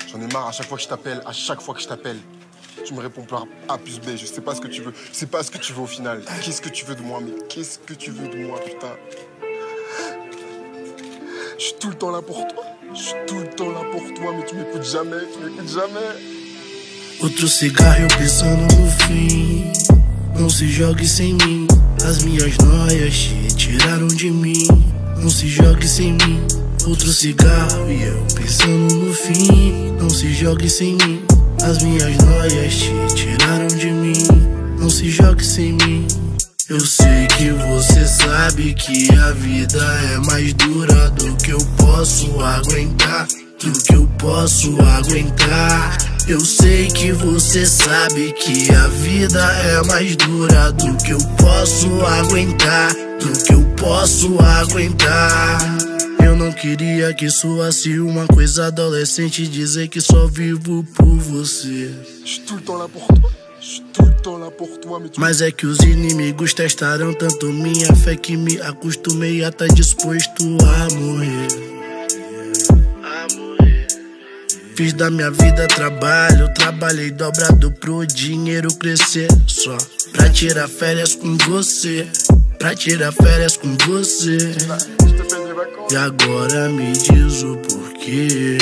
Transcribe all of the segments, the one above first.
J'en ai marre, à chaque fois que je t'appelle, tu me réponds par A plus B. Je sais pas ce que tu veux. Je sais pas ce que tu veux au final. Qu'est-ce que tu veux de moi, mais qu'est-ce que tu veux de moi, putain? Je suis tout le temps là pour toi. Je suis tout le temps là pour toi, mais tu m'écoutes jamais, Outro cigarro eu pensando no fim. Não se jogue sem mim. As minhas noias te tiraram de mim. Não se jogue sem mim. Outro cigarro e eu pensando no fim. Não se jogue sem mim. As minhas noias te tiraram de mim. Não se jogue sem mim. Eu sei que você sabe que a vida é mais dura do que eu posso aguentar. Do que eu posso aguentar. Eu sei que você sabe que a vida é mais dura do que eu posso aguentar. Do que eu posso aguentar. Eu não queria que soasse uma coisa adolescente, dizer que só vivo por você. Mas é que os inimigos testaram tanto minha fé que me acostumei a tá disposto a morrer. Fiz da minha vida trabalho, trabalhei dobrado pro dinheiro crescer. Só pra tirar férias com você, pra tirar férias com você. E agora me diz o porquê.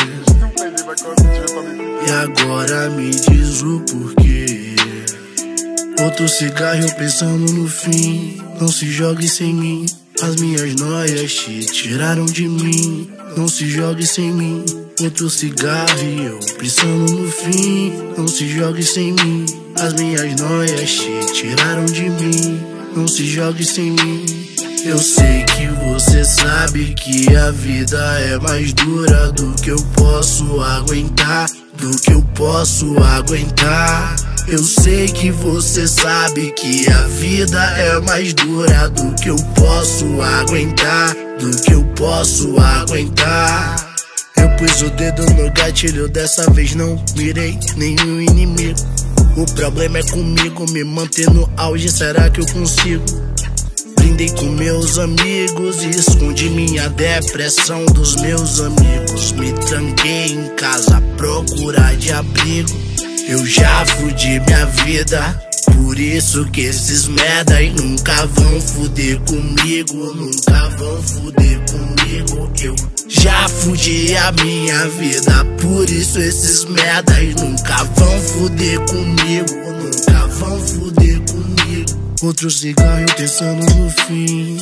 E agora me diz o porquê. Outro cigarro eu pensando no fim. Não se jogue sem mim. As minhas noias te tiraram de mim. Não se jogue sem mim. Outro cigarro e eu pensando no fim. Não se jogue sem mim. As minhas noias te tiraram de mim. Não se jogue sem mim. Eu sei que você sabe que a vida é mais dura do que eu posso aguentar. Do que eu posso aguentar. Eu sei que você sabe que a vida é mais dura do que eu posso aguentar. Do que eu posso aguentar. Eu pus o dedo no gatilho, dessa vez não mirei nenhum inimigo. O problema é comigo, me manter no auge, será que eu consigo? Brindei com meus amigos e escondi minha depressão dos meus amigos. Me tranquei em casa à procura de abrigo. Eu já fudi minha vida, por isso que esses merda aí nunca vão fuder comigo. Nunca vão fuder comigo. Eu já fudi a minha vida, por isso esses merda aí nunca vão fuder comigo. Nunca vão fuder comigo. Outro cigarro eu pensando no fim.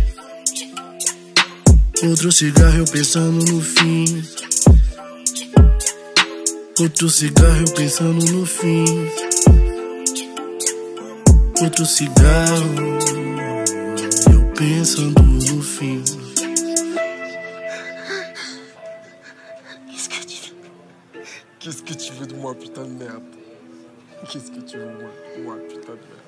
Outro cigarro eu pensando no fim. Outro cigarro eu pensando no fim. Outro cigarro eu pensando no fim. Qu'est-ce que tu veux de moi, putain de merde? Qu'est-ce que tu veux de moi, putain de merde?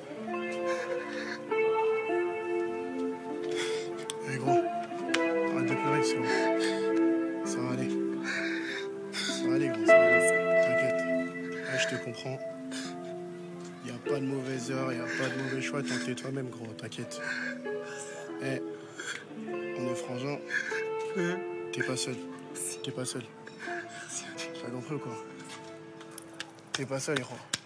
Allez gros, arrête de pleurer, c'est bon. Ça va aller. Ça va aller gros, ça va aller. T'inquiète. Ouais, je te comprends. Y a pas de mauvaise heure, y a pas de mauvais choix, tant que t'es toi-même gros, t'inquiète. Eh, on est frangins. T'es pas seul. T'es pas seul. T'as compris ou quoi? T'es pas seul, gros.